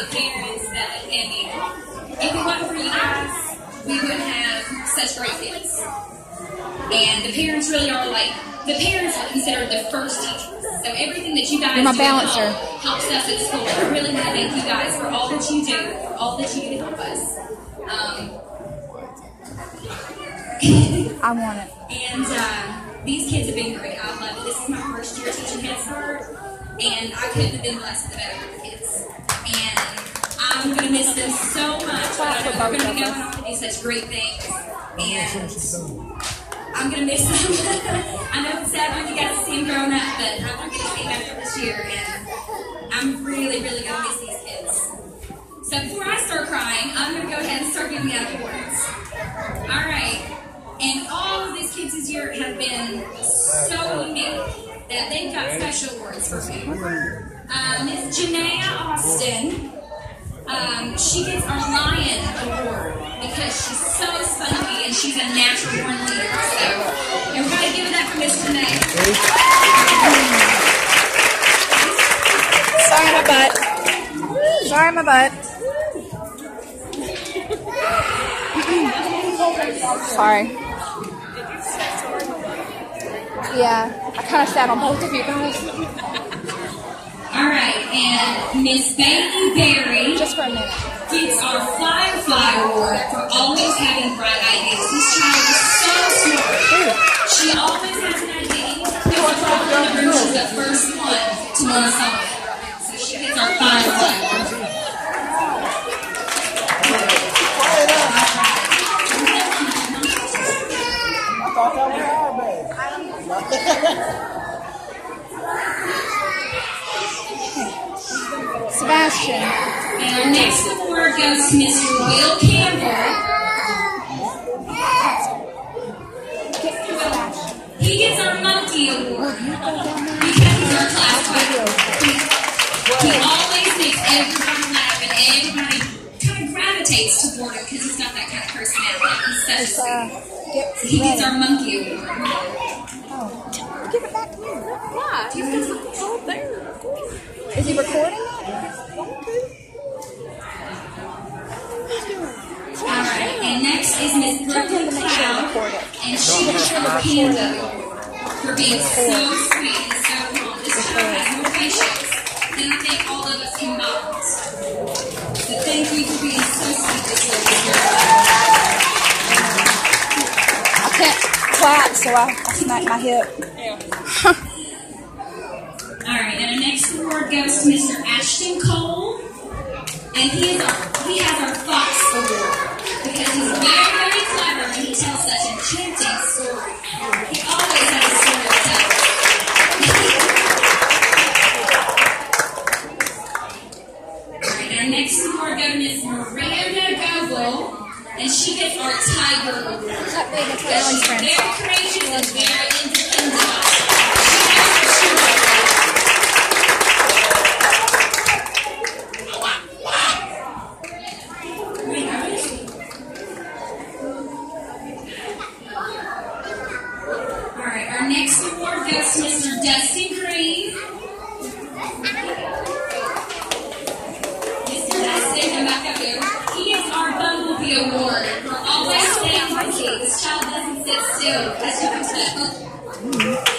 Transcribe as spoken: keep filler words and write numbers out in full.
the parents that depend on. If it wasn't for you guys, we wouldn't have such great kids. And the parents really are like, the parents are considered the first teachers. So everything that you guys my do balancer. helps us at school. I really want to thank you guys for all that you do, for all that you do to help us. Um, I want it. and uh, these kids have been great. I love it. This is my first year teaching Head Start, and I couldn't have been blessed with a better group of kids. And I'm going to miss them so much. But I know they're going to be going on to do such great things. And I'm going to miss them. I know it's sad when you guys see them growing up, but I'm going to get to see them after this year, and I'm really, really going to miss these kids. So before I start crying, I'm going to go ahead and start giving out awards. All right. And all of these kids this year have been so unique that they've got special awards for me. Um, Miss Janaea Austin, um, she gets our Lion Award because she's so spunky and she's a natural born leader. So everybody give it up for Miss Janaea. Sorry, my butt. Sorry, my butt. Sorry. Yeah, I kind of sat on both of you guys. All right, and Miss Bailey Berry Just for a minute. gets our Firefly Award for always having bright ideas. This child is so smart. She always has an idea. She's the first one to learn something. So she gets our Firefly Award. Sebastian. And our next award goes to Mister Will Campbell. He gets our Monkey Award because he's our class clown. He always makes everybody laugh and everybody kind of gravitates toward him because he's got that kind of personality. He's such a sweet. So he gets our Monkey Award. Oh. Give it back to me. Why? He's got something cold there. Is he recording? Alright, and next is Miss Brooklyn Cloud, and she gets our Panda Award for being so sweet and so calm. This child has more patience than I think all of us combined. So thank you for being so sweet this year. I can't clap, so I, I smacked my hip. Alright, and our next award goes to Mister Ashton Cole, and he is our he has our Fox Award because he's very, very clever and he tells such enchanting stories. He always has a story to tell. Alright, our next award goes to Miss Miranda Goble, and she gets our Tiger Award. Because she's very courageous and very independent. Our next award goes to Mister Dustin Green. Mister Dustin, come back up here. He is our Bumblebee Award for always staying on key. This child doesn't sit still, as you can tell.